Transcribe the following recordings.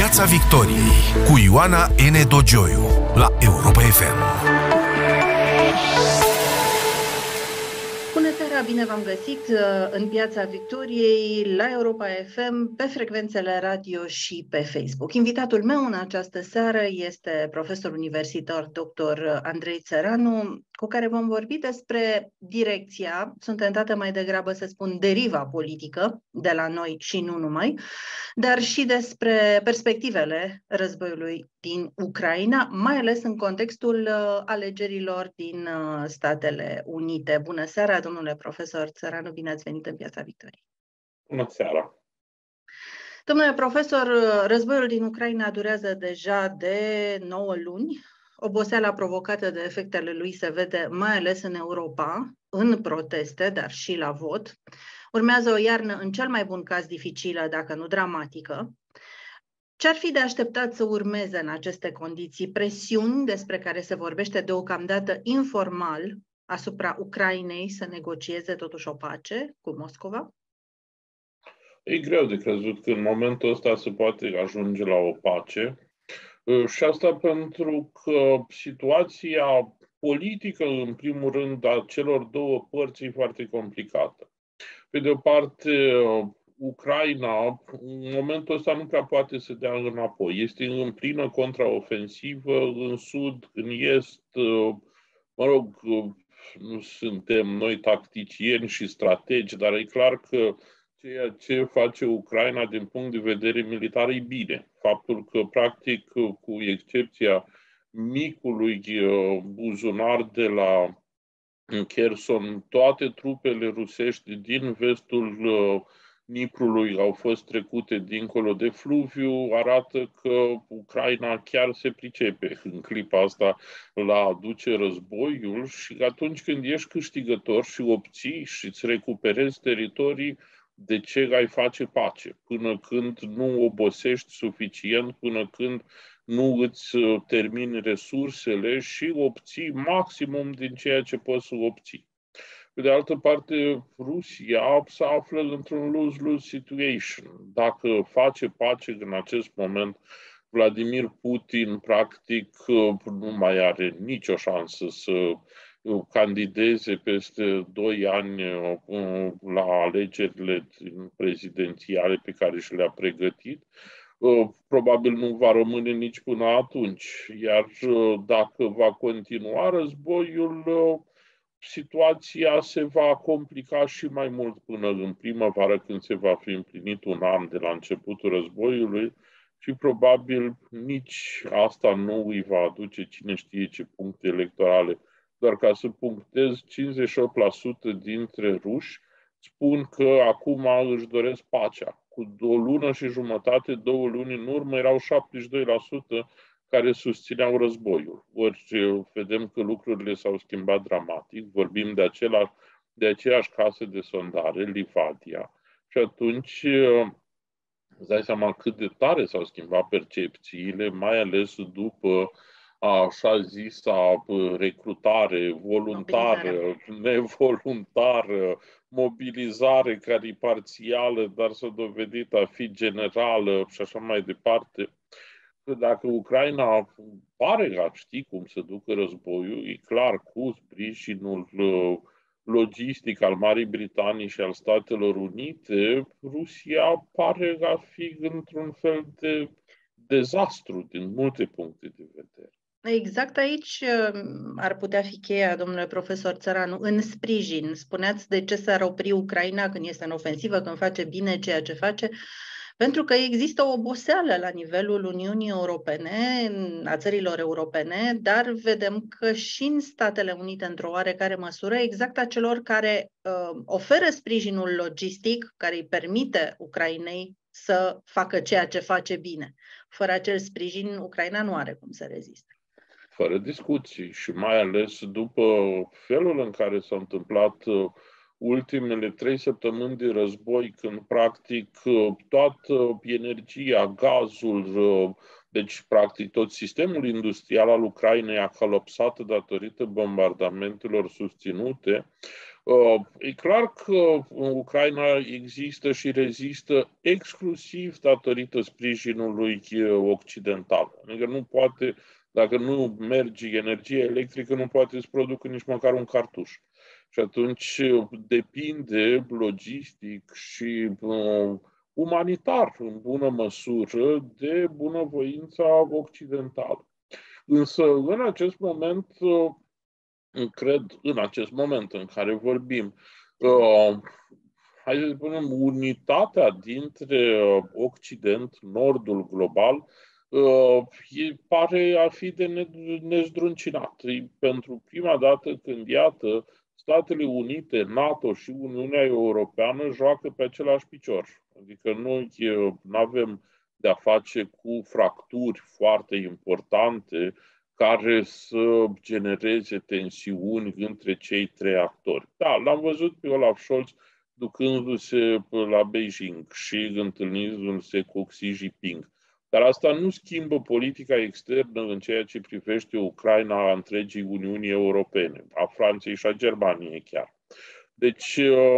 Piața Victoriei cu Ioana N. Dogioiu la Europa FM. Bună seara, bine v-am găsit în Piața Victoriei, la Europa FM, pe frecvențele radio și pe Facebook. Invitatul meu în această seară este profesor universitar dr. Andrei Țăranu, cu care vom vorbi despre direcția, sunt tentată mai degrabă să spun deriva politică de la noi și nu numai, dar și despre perspectivele războiului din Ucraina, mai ales în contextul alegerilor din Statele Unite. Bună seara, domnule profesor Țăranu, bine ați venit în Piața Victoriei. Bună seara! Domnule profesor, războiul din Ucraina durează deja de 9 luni. Oboseala provocată de efectele lui se vede mai ales în Europa, în proteste, dar și la vot. Urmează o iarnă în cel mai bun caz dificilă, dacă nu dramatică. Ce-ar fi de așteptat să urmeze în aceste condiții? Presiuni despre care se vorbește deocamdată informal asupra Ucrainei să negocieze totuși o pace cu Moscova? E greu de crezut că în momentul ăsta se poate ajunge la o pace. Și asta pentru că situația politică, în primul rând, a celor două părți e foarte complicată. Pe de o parte, Ucraina, în momentul ăsta, nu prea poate să dea înapoi. Este în plină contraofensivă, în sud, în est, nu suntem noi tacticieni și strategi, dar e clar că ceea ce face Ucraina din punct de vedere militar e bine. Faptul că, practic, cu excepția micului buzunar de la Kherson, toate trupele rusești din vestul Niprului au fost trecute dincolo de fluviu, arată că Ucraina chiar se pricepe în clipa asta la a duce războiul și atunci când ești câștigător și obții și îți recuperezi teritorii, de ce ai face pace? Până când nu obosești suficient, până când nu îți termini resursele și obții maximum din ceea ce poți să obții. Pe de altă parte, Rusia se află într-un lose-lose situation. Dacă face pace în acest moment, Vladimir Putin practic nu mai are nicio șansă să candideze peste 2 ani la alegerile prezidențiale pe care și le-a pregătit. Probabil nu va rămâne nici până atunci. Iar dacă va continua războiul, situația se va complica și mai mult până în primăvară, când se va fi împlinit 1 an de la începutul războiului și probabil nici asta nu îi va aduce cine știe ce puncte electorale. Doar ca să punctez, 58% dintre ruși spun că acum își doresc pacea. Cu 1 lună și jumătate, 2 luni în urmă, erau 72% care susțineau războiul. Ori vedem că lucrurile s-au schimbat dramatic. Vorbim de aceeași casă de sondare, Livadia. Și atunci îți dai seama cât de tare s-au schimbat percepțiile, mai ales după așa zisa recrutare voluntară, nevoluntară, mobilizare care e parțială, dar s-a dovedit a fi generală și așa mai departe. Că dacă Ucraina pare că ști cum să ducă războiul, e clar cu sprijinul logistic al Marii Britanii și al Statelor Unite, Rusia pare a fi într-un fel de dezastru din multe puncte de vedere. Exact aici ar putea fi cheia, domnule profesor Țăranu, în sprijin. Spuneați de ce s-ar opri Ucraina când este în ofensivă, când face bine ceea ce face, pentru că există o oboseală la nivelul Uniunii Europene, a țărilor europene, dar vedem că și în Statele Unite, într-o oarecare măsură, exact a celor care oferă sprijinul logistic, care îi permite Ucrainei să facă ceea ce face bine. Fără acel sprijin, Ucraina nu are cum să reziste. Fără discuții și mai ales după felul în care s-a întâmplat ultimele 3 săptămâni de război, când practic toată energia, gazul, Deci, practic, tot sistemul industrial al Ucrainei a colapsat datorită bombardamentelor susținute. E clar că Ucraina există și rezistă exclusiv datorită sprijinului occidental. Adică nu poate, dacă nu merge energia electrică, nu poate să producă nici măcar un cartuș. Și atunci depinde logistic și umanitar, în bună măsură, de bunăvoința occidentală. Însă, în acest moment, cred, în acest moment în care vorbim, hai să spunem, unitatea dintre Occident, Nordul global, pare a fi de nezdruncinat. Pentru prima dată când, iată, Statele Unite, NATO și Uniunea Europeană joacă pe același picior. Adică noi nu avem de-a face cu fracturi foarte importante care să genereze tensiuni între cei trei actori. Da, l-am văzut pe Olaf Scholz ducându-se la Beijing și întâlnindu-se cu Xi Jinping. Dar asta nu schimbă politica externă în ceea ce privește Ucraina a întregii Uniunii Europene, a Franței și a Germaniei chiar. Deci,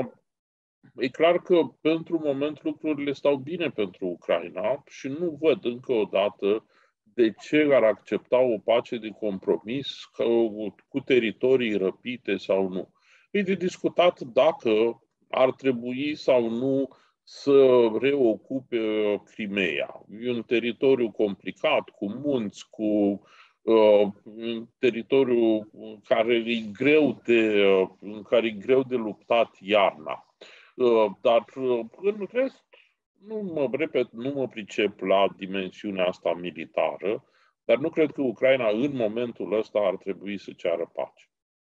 e clar că pentru moment lucrurile stau bine pentru Ucraina și nu văd încă o dată de ce ar accepta o pace de compromis cu teritorii răpite sau nu. E de discutat dacă ar trebui sau nu să reocupe Crimeea. E un teritoriu complicat, cu munți, cu un teritoriu care în care e greu de luptat iarna. Dar în rest, nu mă pricep la dimensiunea asta militară, dar nu cred că Ucraina în momentul ăsta ar trebui să ceară pace.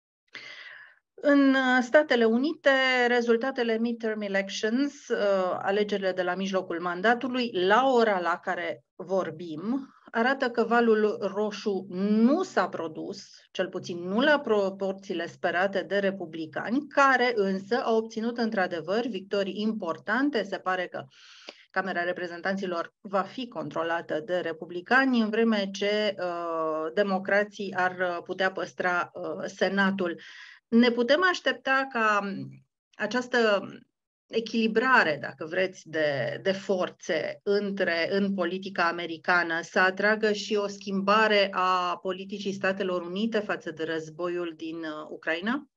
În Statele Unite, rezultatele midterm elections, alegerile de la mijlocul mandatului, la ora la care vorbim, arată că valul roșu nu s-a produs, cel puțin nu la proporțiile sperate de republicani, care însă au obținut într-adevăr victorii importante. Se pare că Camera Reprezentanților va fi controlată de republicani, în vreme ce democrații ar putea păstra Senatul. Ne putem aștepta ca această echilibrare, dacă vreți, de forțe în politica americană să atragă și o schimbare a politicii Statelor Unite față de războiul din Ucraina?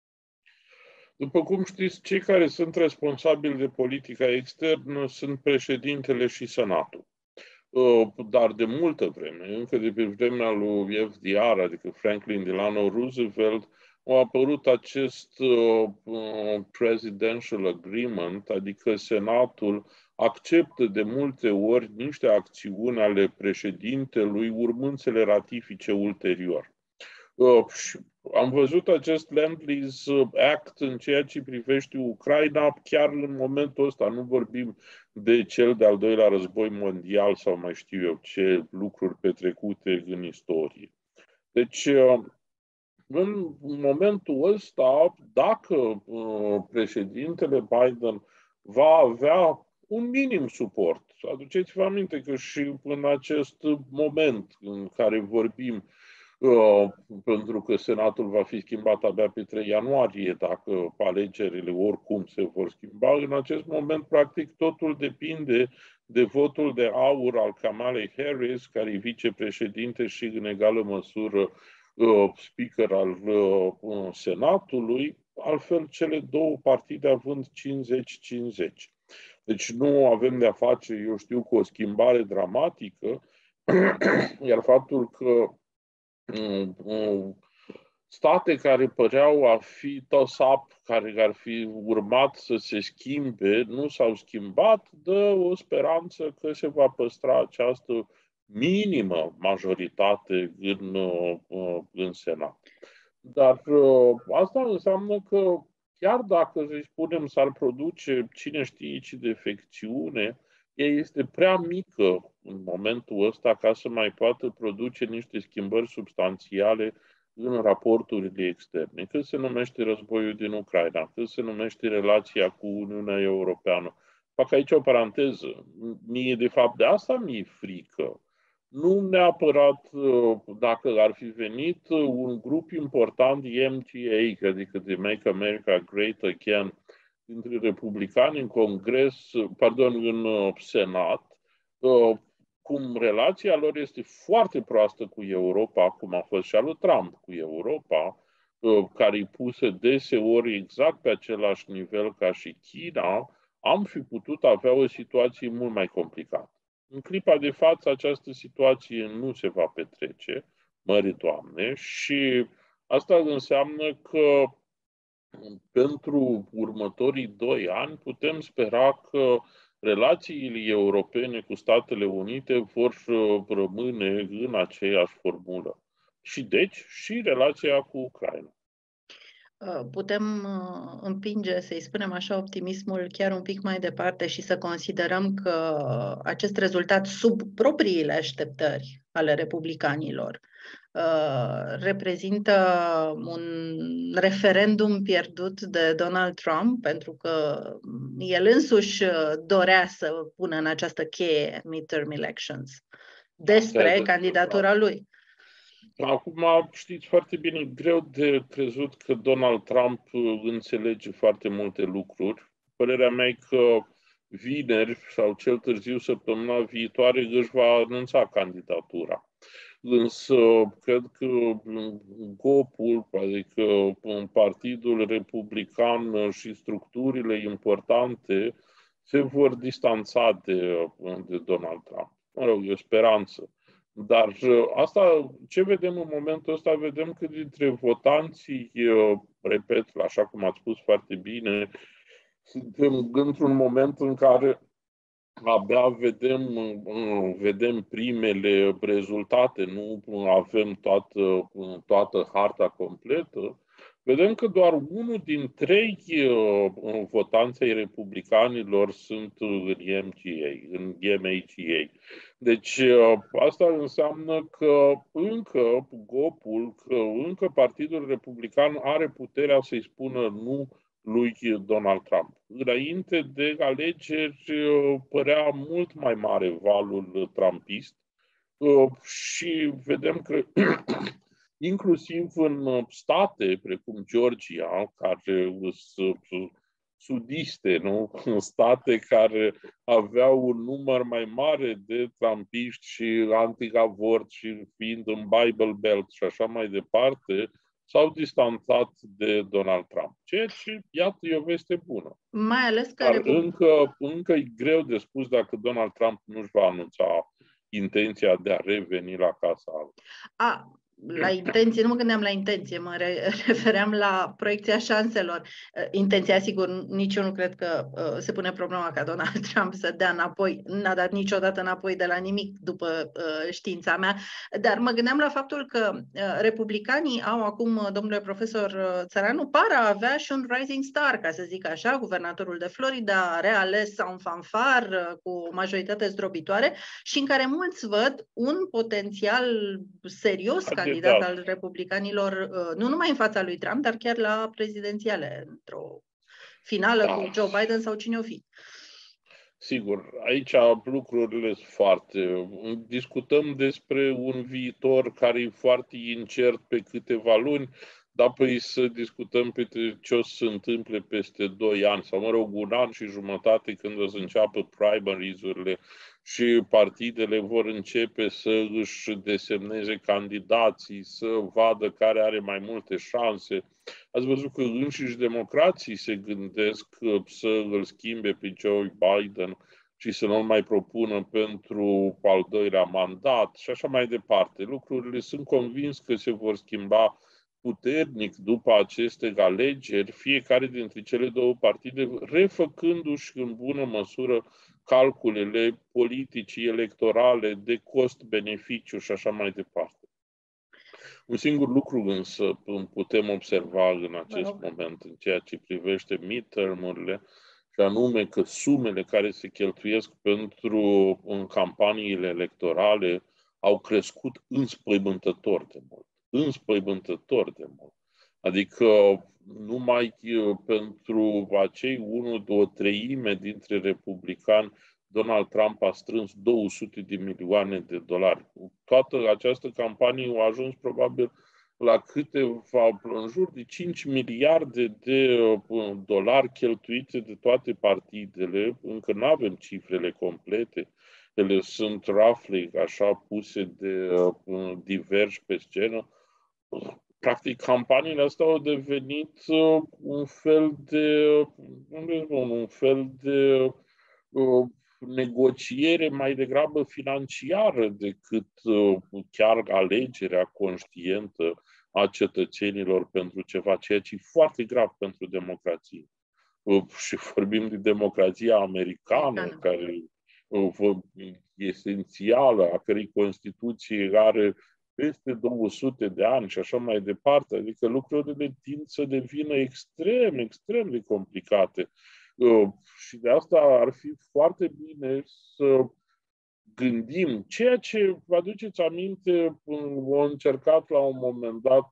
După cum știți, cei care sunt responsabili de politica externă sunt președintele și Senatul. Dar de multă vreme, încă de pe vremea lui FDR, adică Franklin Delano Roosevelt, a apărut acest presidential agreement, adică Senatul acceptă de multe ori niște acțiuni ale președintelui, urmând să le ratifice ulterior. Am văzut acest Land-Lease Act în ceea ce privește Ucraina chiar în momentul ăsta. Nu vorbim de cel de-al doilea război mondial sau mai știu eu ce lucruri petrecute în istorie. Deci, în momentul ăsta, dacă președintele Biden va avea un minim suport, aduceți-vă aminte că și în acest moment în care vorbim, pentru că Senatul va fi schimbat abia pe 3 ianuarie, dacă alegerile oricum se vor schimba, în acest moment, practic, totul depinde de votul de aur al Kamalei Harris, care e vicepreședinte și în egală măsură speaker al Senatului, altfel cele două partide având 50-50. Deci nu avem de-a face, eu știu, cu o schimbare dramatică, iar faptul că state care păreau a fi toss-up, care ar fi urmat să se schimbe, nu s-au schimbat, dă o speranță că se va păstra această minimă majoritate în Senat. Dar asta înseamnă că chiar dacă, să spunem, s-ar produce cine știe ce defecțiune, ea este prea mică în momentul ăsta ca să mai poată produce niște schimbări substanțiale în raporturile externe. Cât se numește războiul din Ucraina, cât se numește relația cu Uniunea Europeană. Fac aici o paranteză. Mie, de fapt, de asta mi-e frică. Nu neapărat dacă ar fi venit un grup important MTA, adică de Make America Great Again, dintre republicani în Congres, în Senat, cum relația lor este foarte proastă cu Europa, cum a fost și a lui Trump cu Europa, care îi puse deseori exact pe același nivel ca și China, am fi putut avea o situație mult mai complicată. În clipa de față, această situație nu se va petrece, mări Doamne, și asta înseamnă că pentru următorii 2 ani putem spera că relațiile europene cu Statele Unite vor rămâne în aceeași formulă. Și deci și relația cu Ucraina. Putem împinge, să-i spunem așa, optimismul chiar un pic mai departe și să considerăm că acest rezultat sub propriile așteptări ale republicanilor reprezintă un referendum pierdut de Donald Trump, pentru că el însuși dorea să pună în această cheie midterm elections despre candidatura lui. Acum, știți foarte bine, greu de crezut că Donald Trump înțelege foarte multe lucruri. Părerea mea e că vineri sau cel târziu săptămâna viitoare își va anunța candidatura. Însă, cred că GOP-ul, adică Partidul Republican și structurile importante se vor distanța de Donald Trump. Mă rog, e o speranță. Dar asta, ce vedem în momentul ăsta? Vedem că dintre votanții, repet, așa cum ați spus foarte bine, suntem într-un moment în care abia vedem primele rezultate, nu avem toată harta completă. Vedem că doar unul din 3 votanți ai republicanilor sunt în MHA. Deci asta înseamnă că încă GOP-ul, că încă Partidul Republican are puterea să-i spună nu lui Donald Trump. Înainte de alegeri părea mult mai mare valul trumpist și vedem că inclusiv în state precum Georgia, care sunt sudiste, nu? State care aveau un număr mai mare de trumpiști și anti-avort și fiind în Bible Belt și așa mai departe, s-au distanțat de Donald Trump. Ceea ce, iată, e o veste bună. Mai ales că dar încă e greu de spus dacă Donald Trump nu-și va anunța intenția de a reveni la Casa Albă. La intenție, nu mă gândeam la intenție, mă refeream la proiecția șanselor. Intenția, sigur, nici eu nu cred că se pune problema ca Donald Trump să dea înapoi. N-a dat niciodată înapoi de la nimic după știința mea, dar mă gândeam la faptul că republicanii au acum, domnule profesor Țăranu, par a avea și un rising star, ca să zic așa, guvernatorul de Florida, reales sau un fanfar cu o majoritate zdrobitoare și în care mulți văd un potențial serios candidat al republicanilor, nu numai în fața lui Trump, dar chiar la prezidențiale, într-o finală cu Joe Biden sau cine o fi. Sigur, aici lucrurile sunt foarte... Discutăm despre un viitor care e foarte incert pe câteva luni, dar apoi să discutăm pe ce o să se întâmple peste 2 ani, sau mă rog, 1 an și jumătate, când o să înceapă primaries-urile și partidele vor începe să își desemneze candidații, să vadă care are mai multe șanse. Ați văzut că înșiși democrații se gândesc să îl schimbe pe Joe Biden și să nu-l mai propună pentru al 2-lea mandat și așa mai departe. Lucrurile sunt convins că se vor schimba puternic după aceste alegeri, fiecare dintre cele 2 partide refăcându-și în bună măsură calculele politicii electorale de cost-beneficiu și așa mai departe. Un singur lucru însă putem observa în acest moment în ceea ce privește midterm-urile, și anume că sumele care se cheltuiesc în campaniile electorale au crescut înspăimântător de mult. Înspăimântător de mult. Adică numai pentru acei 1-2 treime dintre republicani Donald Trump a strâns 200 de milioane de dolari. Toată această campanie a ajuns probabil la câteva, în jur de 5 miliarde de dolari cheltuite de toate partidele. Încă nu avem cifrele complete. Ele sunt roughly așa puse de diversi pe scenă. Practic, campaniile astea au devenit un fel de negociere mai degrabă financiară decât chiar alegerea conștientă a cetățenilor pentru ceva, ceea ce e foarte grav pentru democrație. Și vorbim de democrația americană, care e esențială, a cărei Constituție are peste 200 de ani și așa mai departe. Adică lucrurile tind să devină extrem, extrem de complicate. Și de asta ar fi foarte bine să gândim ceea ce, vă aduceți aminte, au încercat la un moment dat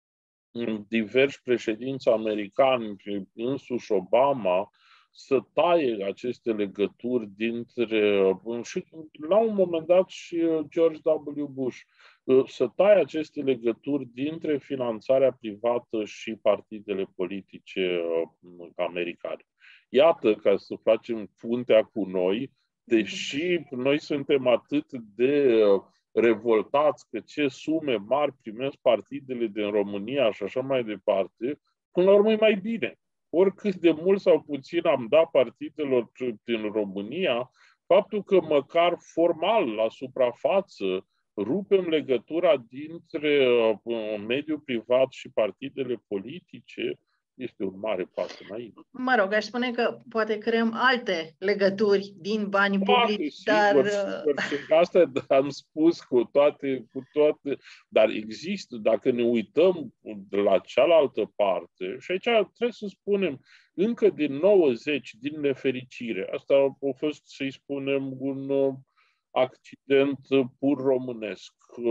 diversi președinți americani, însuși Obama, să taie aceste legături dintre, și la un moment dat și George W. Bush, să taie aceste legături dintre finanțarea privată și partidele politice americane. Iată, ca să facem puntea cu noi, deși noi suntem atât de revoltați că ce sume mari primesc partidele din România și așa mai departe, până la urmă e mai bine. Oricât de mult sau puțin am dat partidelor din România, faptul că măcar formal, la suprafață, rupem legătura dintre mediul privat și partidele politice, este un mare pas înainte. Mă rog, aș spune că poate creăm alte legături din banii publici, sigur, și asta am spus cu toate, dar există, dacă ne uităm de la cealaltă parte, și aici trebuie să spunem, încă din 90, din nefericire, asta a fost, să-i spunem, un accident pur românesc.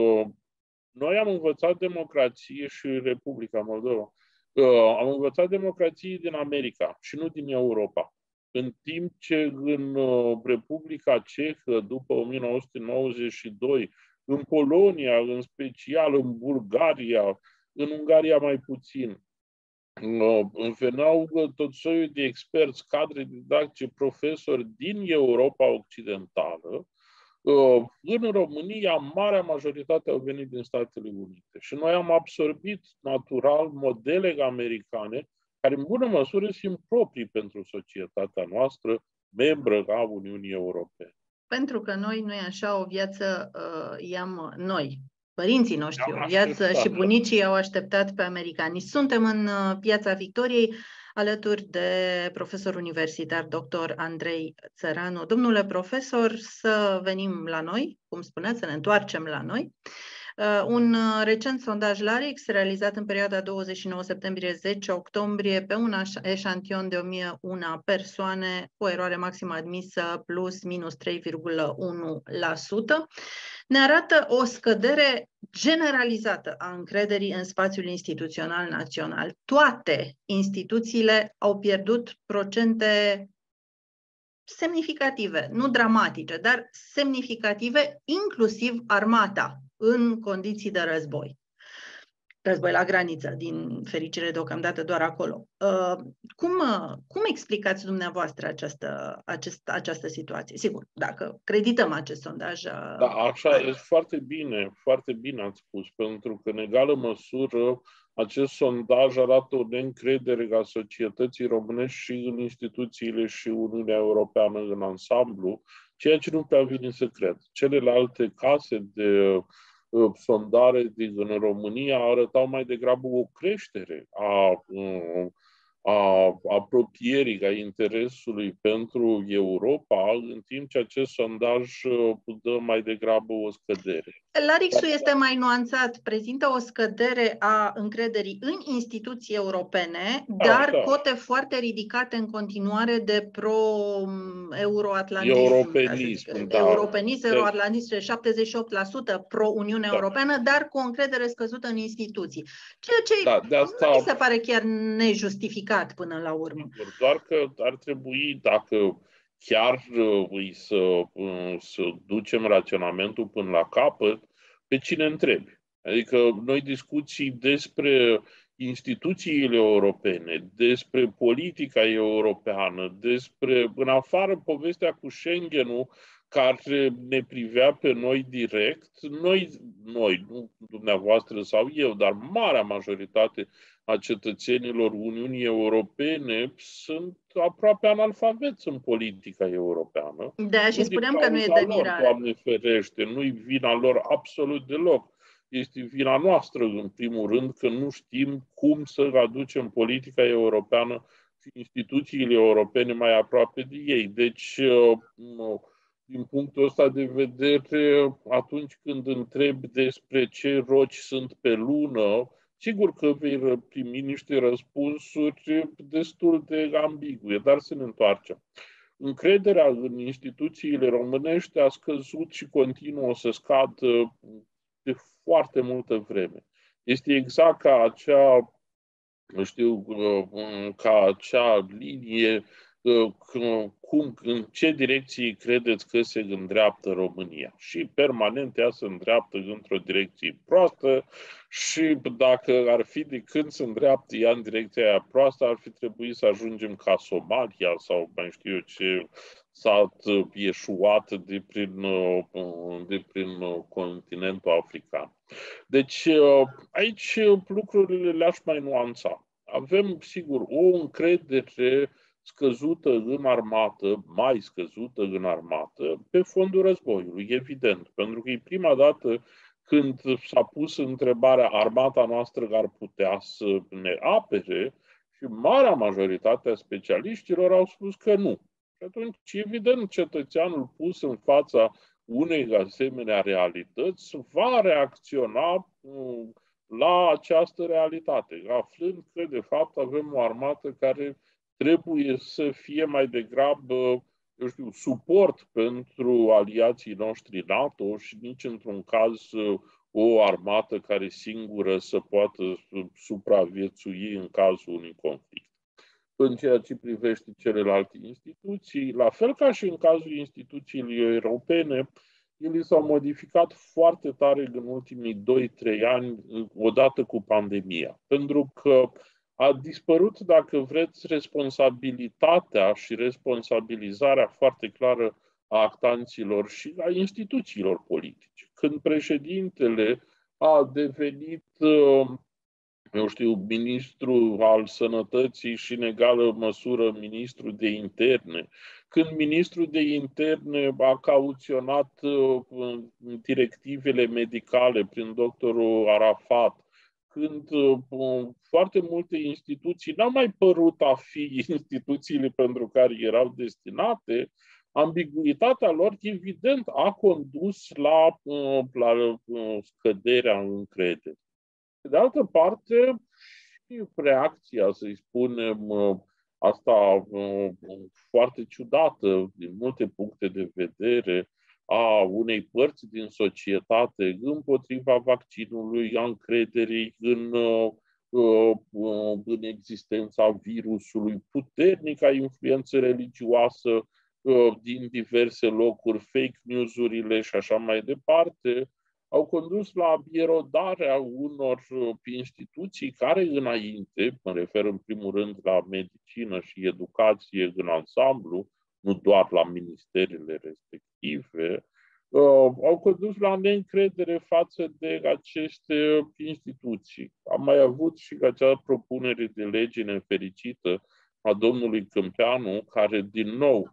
Noi am învățat democrație și Republica Moldova. Am învățat democrație din America și nu din Europa. În timp ce în Republica Cehă, după 1992, în Polonia, în special, în Bulgaria, în Ungaria mai puțin, veneau tot soiul de experți, cadre didactice, profesori din Europa Occidentală. În România, marea majoritate au venit din Statele Unite și noi am absorbit natural modele americane care în bună măsură sunt proprii pentru societatea noastră, membră a Uniunii Europene. Pentru că noi, nu e așa, o viață i-am noi. Părinții noștri o viață și bunicii au așteptat pe americani. Suntem în Piața Victoriei, alături de profesor universitar dr. Andrei Țăranu. Domnule profesor, să venim la noi, cum spuneți, să ne întoarcem la noi. Un recent sondaj Larix, realizat în perioada 29 septembrie-10 octombrie pe un eșantion de 1001 persoane, cu eroare maximă admisă plus minus 3,1%, ne arată o scădere generalizată a încrederii în spațiul instituțional național. Toate instituțiile au pierdut procente semnificative, nu dramatice, dar semnificative, inclusiv armata, în condiții de război. Război la graniță, din fericire deocamdată doar acolo. Cum explicați dumneavoastră această situație? Sigur, dacă credităm acest sondaj. Da, așa, e foarte bine ați spus, pentru că în egală măsură acest sondaj arată o neîncredere a societății românești și în instituțiile și Uniunea Europeană în ansamblu, ceea ce nu prea vine să cred. Celelalte case de sondare din România arătau mai degrabă o creștere a apropierii, a interesului pentru Europa, în timp ce acest sondaj dă mai degrabă o scădere. Larixul este mai nuanțat, prezintă o scădere a încrederii în instituții europene, dar cote foarte ridicate în continuare de pro-euroatlantism. Europenism, euroatlantism, 78% pro-Uniunea Europeană, dar cu o încredere scăzută în instituții. Ceea ce nu mi se pare chiar nejustificat până la urmă. Doar că ar trebui, dacă chiar să ducem raționamentul până la capăt, pe cine întrebi. Adică noi discuții despre instituțiile europene, despre politica europeană, despre, în afară, povestea cu Schengen-ul, care ne privea pe noi direct, noi, nu dumneavoastră sau eu, dar marea majoritate a cetățenilor Uniunii Europene sunt aproape analfabeți în politica europeană. Da, și spuneam că nu e de mirare. Doamne ferește, nu-i vina lor absolut deloc. Este vina noastră, în primul rând, că nu știm cum să aducem politica europeană și instituțiile europene mai aproape de ei. Deci, din punctul ăsta de vedere, atunci când întrebi despre ce roci sunt pe lună, sigur că vei primi niște răspunsuri destul de ambigue, dar să ne întoarcem. Încrederea în instituțiile românești a scăzut și continuă să scadă de foarte multă vreme. Este exact ca acea linie, în ce direcție credeți că se îndreaptă România. Și permanent ea se îndreaptă într-o direcție proastă și dacă ar fi de când se îndreaptă ea în direcția aia proastă, ar fi trebuit să ajungem ca Somalia sau mai știu eu ce sat ieșuat de prin continentul african. Deci aici lucrurile le-aș mai nuanța. Avem, sigur, o încredere scăzută în armată, mai scăzută în armată, pe fondul războiului, evident. Pentru că e prima dată când s-a pus întrebarea armata noastră ar putea să ne apere și marea majoritate a specialiștilor au spus că nu. Și atunci, evident, cetățeanul pus în fața unei asemenea realități va reacționa la această realitate, aflând că, de fapt, avem o armată care trebuie să fie mai degrabă, suport pentru aliații noștri NATO și nici într-un caz o armată care singură să poată supraviețui în cazul unui conflict. În ceea ce privește celelalte instituții, la fel ca și în cazul instituțiilor europene, ele s-au modificat foarte tare în ultimii 2-3 ani, odată cu pandemia. Pentru că a dispărut, dacă vreți, responsabilitatea și responsabilizarea foarte clară a actanților și a instituțiilor politice. Când președintele a devenit, ministru al sănătății și în egală măsură ministru de interne, când ministrul de interne a cauționat directivele medicale prin doctorul Arafat, când foarte multe instituții n-au mai părut a fi instituțiile pentru care erau destinate, ambiguitatea lor, evident, a condus la scăderea încrederii. De altă parte, și reacția, să-i spunem, asta foarte ciudată, din multe puncte de vedere, a unei părți din societate împotriva vaccinului, a încrederii în existența virusului, puternica influență religioasă din diverse locuri, fake news-urile și așa mai departe, au condus la erodarea unor instituții care înainte, mă refer în primul rând la medicină și educație în ansamblu, nu doar la ministerele respective, au condus la neîncredere față de aceste instituții. Am mai avut și acea propunere de lege nefericită a domnului Câmpeanu, care din nou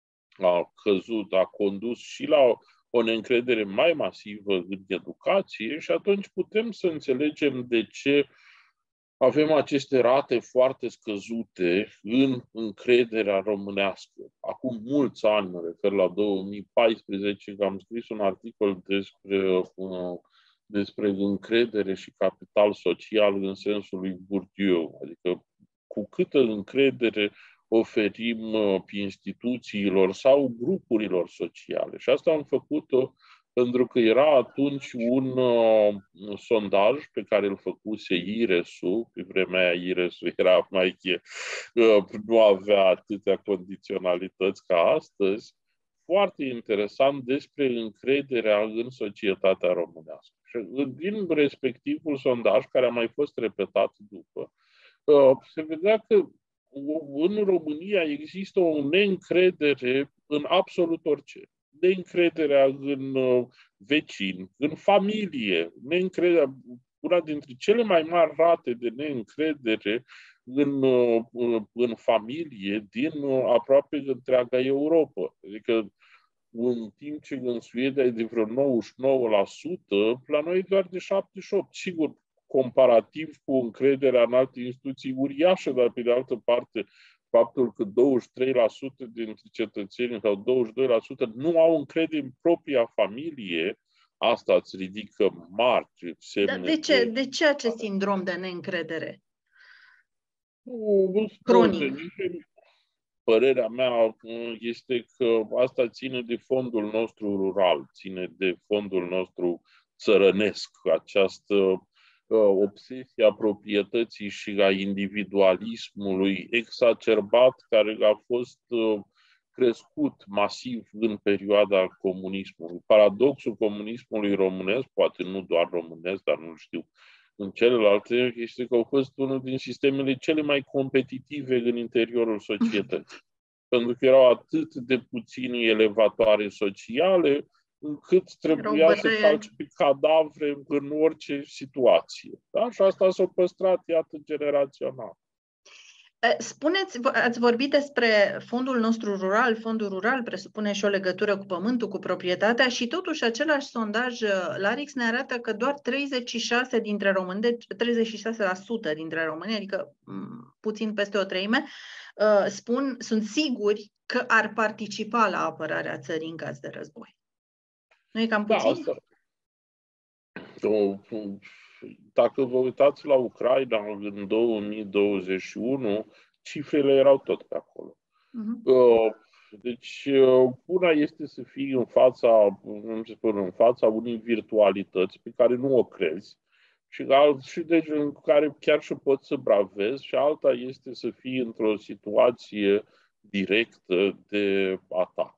a condus și la o neîncredere mai masivă în educație și atunci putem să înțelegem de ce avem aceste rate foarte scăzute în încrederea românească. Acum mulți ani, mă refer la 2014, că am scris un articol despre încredere și capital social în sensul lui Bourdieu. Adică cu câtă încredere oferim instituțiilor sau grupurilor sociale. Și asta am făcut-o Pentru că era atunci un sondaj pe care îl făcuse IRES-ul, pe vremea aia IRES-ul era mai nu avea atâtea condiționalități ca astăzi, foarte interesant despre încrederea în societatea românească. Și din respectivul sondaj, care a mai fost repetat după, se vedea că în România există o neîncredere în absolut orice. Neîncrederea în vecini, în familie, neîncrederea, una dintre cele mai mari rate de neîncredere în familie din aproape întreaga Europa. Adică în timp ce în Suedia e de vreo 99%, la noi e doar de 78%. Sigur, comparativ cu încrederea în alte instituții uriașe, dar pe de altă parte faptul că 23% dintre cetățeni sau 22% nu au încredere în propria familie, asta îți ridică mari semne. De ce acest sindrom de neîncredere? Cronic. Părerea mea este că asta ține de fondul nostru rural, ține de fondul nostru țărănesc, această obsesia proprietății și a individualismului exacerbat, care a fost crescut masiv în perioada comunismului. Paradoxul comunismului românesc, poate nu doar românesc, dar nu știu, în celelalte, este că au fost unul din sistemele cele mai competitive în interiorul societății. Pentru că erau atât de puțini elevatoare sociale, încât trebuia să calci pe cadavre în orice situație. Da? Și asta s-a păstrat, iată, generațional. Spuneți, ați vorbit despre fondul nostru rural. Fondul rural presupune și o legătură cu pământul, cu proprietatea și totuși același sondaj Larix ne arată că doar 36 dintre români, deci 36% dintre români, adică puțin peste o treime, sunt siguri că ar participa la apărarea țării în caz de război. Nu e cam puțin? Da, dacă vă uitați la Ucraina în 2021, cifrele erau tot pe acolo. Deci, una este să fii în fața unei virtualități pe care nu o crezi și deci în care chiar și poți să bravezi, și alta este să fii într-o situație directă de atac.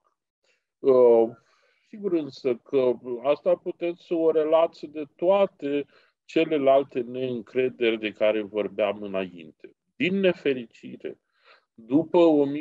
Sigur însă că asta puteți să o relați de toate celelalte neîncrederi de care vorbeam înainte. Din nefericire, după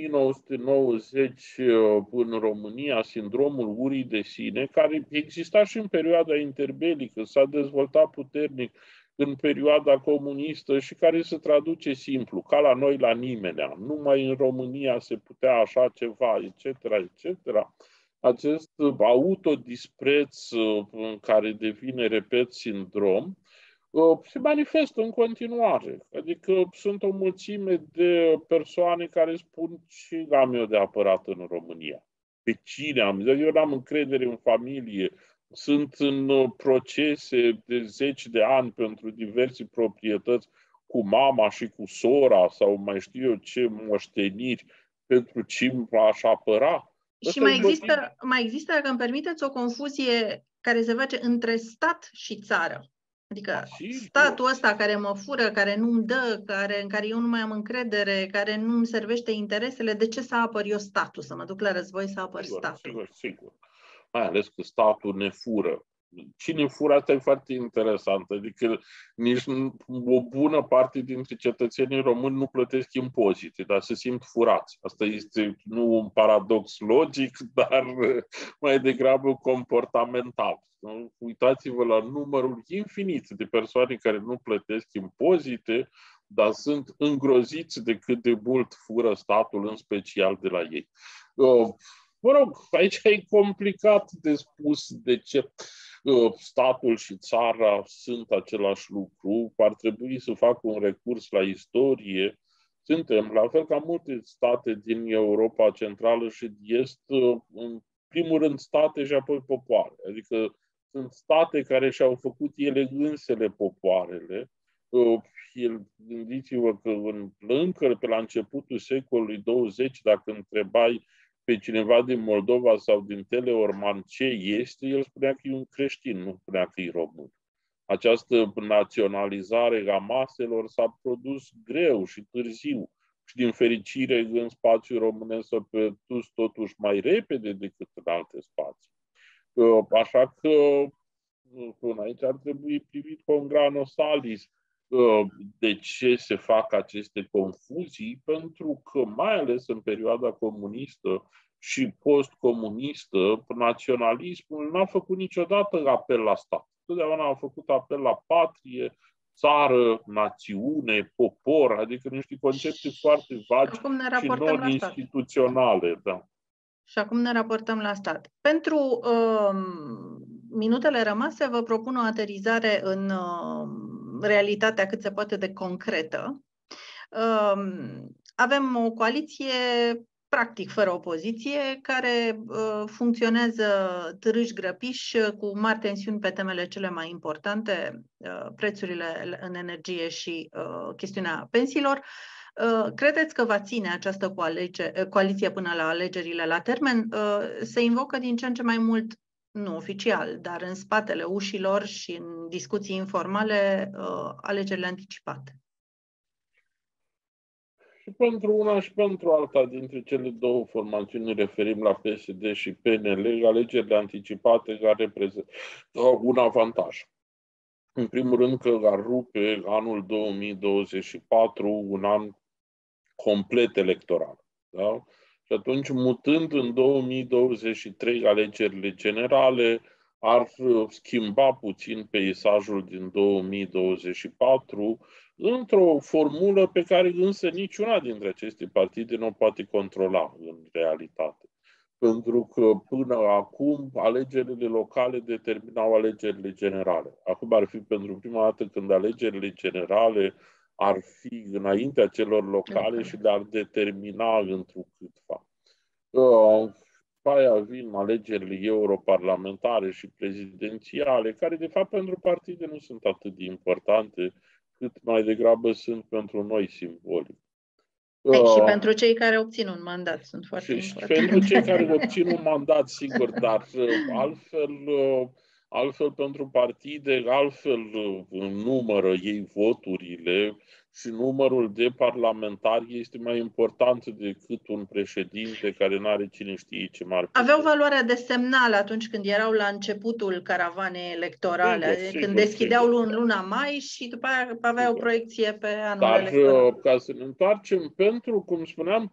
1990 în România, sindromul urii de sine, care exista și în perioada interbelică, s-a dezvoltat puternic în perioada comunistă și care se traduce simplu, ca la noi la nimenea. Numai în România se putea așa ceva, etc., etc., acest autodispreț în care devine, repet, sindrom, se manifestă în continuare. Adică sunt o mulțime de persoane care spun ce am eu de apărat în România. Pe cine am? Eu n-am încredere în familie. Sunt în procese de 10 de ani pentru diverse proprietăți cu mama și cu sora sau mai știu eu ce moșteniri pentru ce aș apăra. Și mai există, dacă îmi permiteți, o confuzie care se face între stat și țară. Adică statul ăsta care mă fură, care nu-mi dă, în care eu nu mai am încredere, care nu îmi servește interesele, de ce să apăr eu statul? Să mă duc la război să apăr statul? Sigur. Mai ales că statul ne fură. Cine fură, asta e foarte interesant. Adică nici o bună parte dintre cetățenii români nu plătesc impozite, dar se simt furați. Asta este nu un paradox logic, dar mai degrabă comportamental. Uitați-vă la numărul infinit de persoane care nu plătesc impozite, dar sunt îngroziți de cât de mult fură statul, în special de la ei. Mă rog, aici e complicat de spus de ce statul și țara sunt același lucru. Ar trebui să facă un recurs la istorie. Suntem, la fel ca multe state din Europa Centrală și de Est, în primul rând state și apoi popoare. Adică sunt state care și-au făcut ele însele popoarele. Gândiți-vă că încă pe la începutul secolului 20, dacă întrebai pe cineva din Moldova sau din Teleorman ce este, el spunea că e un creștin, nu spunea că e român. Această naționalizare a maselor s-a produs greu și târziu și din fericire în spațiul românesc s-a produs totuși mai repede decât în alte spații. Așa că până aici ar trebui privit cu un grano salis de ce se fac aceste confuzii, pentru că mai ales în perioada comunistă și post-comunistă, naționalismul n-a făcut niciodată apel la stat. Totdeauna a făcut apel la patrie, țară, națiune, popor, adică niște concepte foarte vagi și non-instituționale. Da. Și acum ne raportăm la stat. Pentru minutele rămase vă propun o aterizare în realitatea cât se poate de concretă. Avem o coaliție practic fără opoziție, care funcționează târâși-grăpiși cu mari tensiuni pe temele cele mai importante, prețurile în energie și chestiunea pensiilor. Credeți că va ține această coaliție până la alegerile la termen? Se invocă din ce în ce mai mult, nu oficial, dar în spatele ușilor și în discuții informale, alegerile anticipate. Și pentru una și pentru alta dintre cele două formațiuni, referim la PSD și PNL, alegerile anticipate care reprezintă un avantaj. În primul rând că ar rupe anul 2024 un an complet electoral. Da? Și atunci, mutând în 2023 alegerile generale, ar schimba puțin peisajul din 2024 într-o formulă pe care însă niciuna dintre aceste partide nu o poate controla în realitate. Pentru că până acum alegerile locale determinau alegerile generale. Acum ar fi pentru prima dată când alegerile generale ar fi înaintea celor locale și le-ar determina întrucâtva. După aia vin alegerile europarlamentare și prezidențiale, care de fapt pentru partide nu sunt atât de importante, cât mai degrabă sunt pentru noi simbolic. Și pentru cei care obțin un mandat sunt foarte importante. Și pentru cei care obțin un mandat, sigur, dar altfel pentru partide, altfel numără ei voturile și numărul de parlamentari este mai important decât un președinte care nu are cine știe ce mare. Aveau valoarea de semnal atunci când erau la începutul caravanei electorale, când deschideau în luna mai și după aia aveau o proiecție pe anul electoral. Dar ca să ne întoarcem cum spuneam,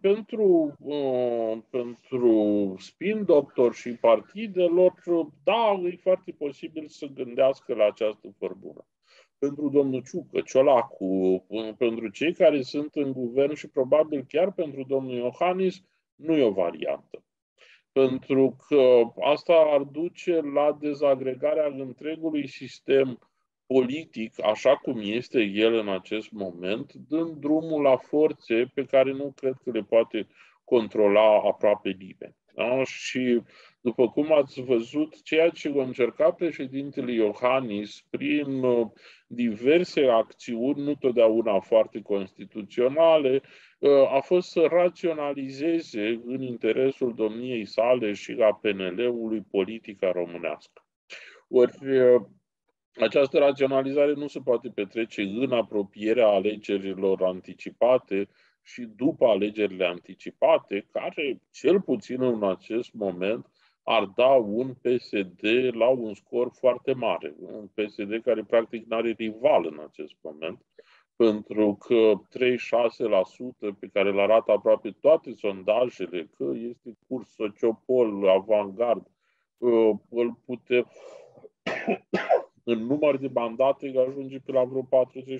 pentru spin doctor și partidelor, da, e foarte posibil să gândească la această formulă. Pentru domnul Ciucă, Ciolacu, pentru cei care sunt în guvern și probabil chiar pentru domnul Iohannis, nu e o variantă. Pentru că asta ar duce la dezagregarea întregului sistem politic, așa cum este el în acest moment, dând drumul la forțe pe care nu cred că le poate controla aproape nimeni. Da? Și după cum ați văzut, ceea ce a încercat președintele Iohannis prin diverse acțiuni, nu totdeauna foarte constituționale, a fost să raționalizeze în interesul domniei sale și a PNL-ului politica românească. Ori această raționalizare nu se poate petrece în apropierea alegerilor anticipate și după alegerile anticipate, care, cel puțin în acest moment, ar da un PSD la un scor foarte mare. Un PSD care practic nu are rival în acest moment, pentru că 36% pe care îl arată aproape toate sondajele, că este Curs, Sociopol, Avangard, îl putem în număr de mandate ajunge pe la vreo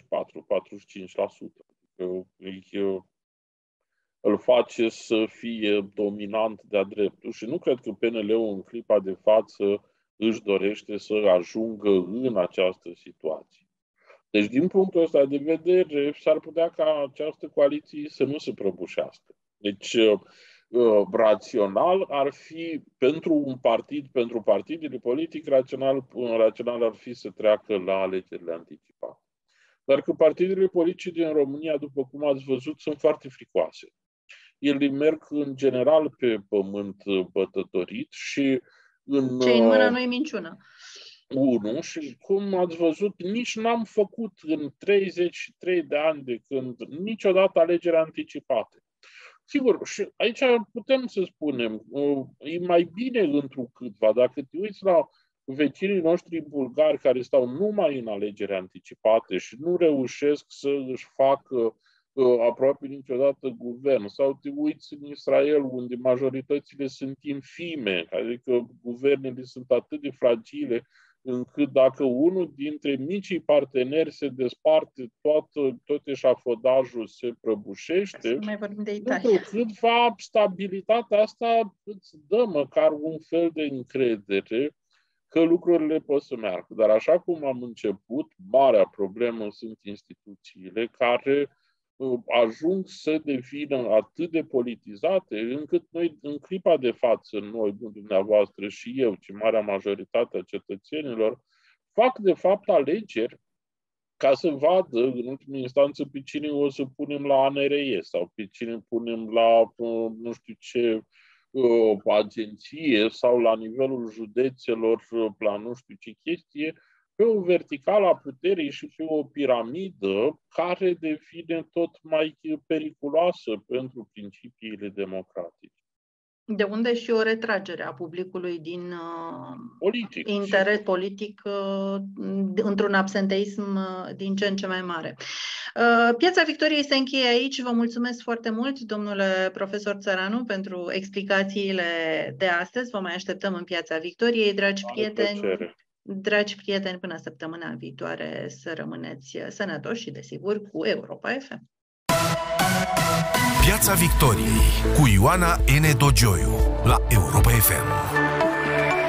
44-45%. Îl face să fie dominant de-a dreptul și nu cred că PNL-ul în clipa de față își dorește să ajungă în această situație. Deci, din punctul ăsta de vedere, s-ar putea ca această coaliție să nu se prăbușească. Deci, rațional ar fi pentru un partid, pentru partidele politic, rațional ar fi să treacă la alegerile anticipate. Dar că partidele politice din România, după cum ați văzut, sunt foarte fricoase. ele merg în general pe pământ bătătorit și ce în mână nu-i minciună. Și cum ați văzut, nici n-am făcut în 33 de ani de când niciodată alegeri anticipate. Sigur, și aici putem să spunem, e mai bine întrucâtva, dacă te uiți la vecinii noștri bulgari care stau numai în alegeri anticipate și nu reușesc să își facă aproape niciodată guvern, sau te uiți în Israel, unde majoritățile sunt infime, adică guvernele sunt atât de fragile, încât dacă unul dintre micii parteneri se desparte, tot eșafodajul se prăbușește, câtva stabilitatea asta îți dă măcar un fel de încredere că lucrurile pot să meargă. Dar așa cum am început, marea problemă sunt instituțiile care ajung să devină atât de politizate, încât noi, în clipa de față, noi, nu dumneavoastră și eu, ci marea majoritate a cetățenilor, fac de fapt alegeri ca să vadă, în ultimă instanță, pe cine o să punem la ANRE sau pe cine punem la nu știu ce agenție sau la nivelul județelor, la nu știu ce chestie, pe o verticală a puterii și pe o piramidă care devine tot mai periculoasă pentru principiile democratice. De unde și o retragere a publicului din interes politic într-un absenteism din ce în ce mai mare. Piața Victoriei se încheie aici. Vă mulțumesc foarte mult, domnule profesor Țăranu, pentru explicațiile de astăzi. Vă mai așteptăm în Piața Victoriei, dragi prieteni. Dragi prieteni, până săptămâna viitoare să rămâneți sănătoși și, desigur, cu Europa FM. Piața Victoriei cu Ioana N. Dogioiu la Europa FM.